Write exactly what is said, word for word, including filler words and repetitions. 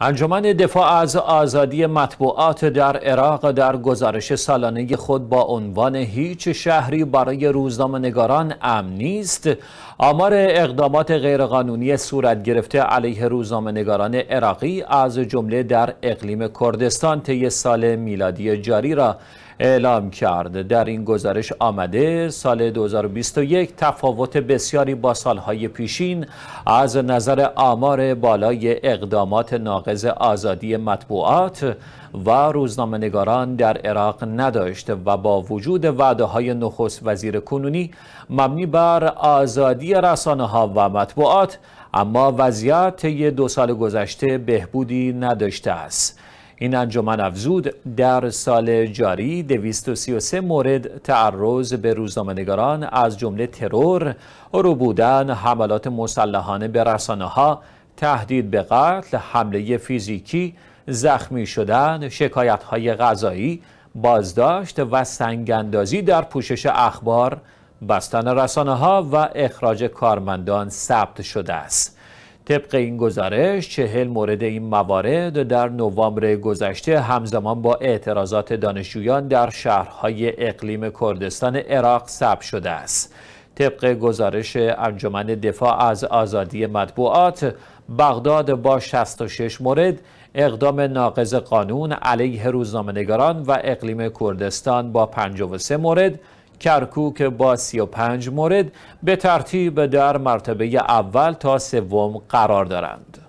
انجمن دفاع از آزادی مطبوعات در عراق در گزارش سالانه خود با عنوان هیچ شهری برای روزنامه نگاران امن نیست، آمار اقدامات غیرقانونی صورت گرفته علیه روزنامه نگاران عراقی از جمله در اقلیم کردستان طی سال میلادی جاری را اعلام کرد. در این گزارش آمده سال دو هزار و بیست و یک تفاوت بسیاری با سالهای پیشین از نظر آمار بالای اقدامات ناقض آزادی مطبوعات و روزنامه نگاران در عراق نداشت و با وجود وعده‌های نخست وزیر کنونی مبنی بر آزادی رسانه‌ها و مطبوعات، اما وضعیت طی دو سال گذشته بهبودی نداشته است. این انجمن افزود در سال جاری دویست و سی و سه مورد تعرض به روزنامه نگاران از جمله ترور، ربودن، حملات مسلحانه به رسانه‌ها، تهدید به قتل، حمله فیزیکی، زخمی شدن، شکایت‌های قضایی، بازداشت و سنگ‌اندازی در پوشش اخبار، بستن رسانه‌ها و اخراج کارمندان ثبت شده است. طبق این گزارش چهل مورد این موارد در نوامبر گذشته همزمان با اعتراضات دانشجویان در شهرهای اقلیم کردستان عراق ثبت شده است. طبق گزارش انجمن دفاع از آزادی مطبوعات، بغداد با شصت و شش مورد، اقدام ناقض قانون علیه روزنامه نگاران و اقلیم کردستان با پنجاه و سه مورد، کرکوک با سی و پنج مورد به ترتیب در مرتبه اول تا سوم قرار دارند.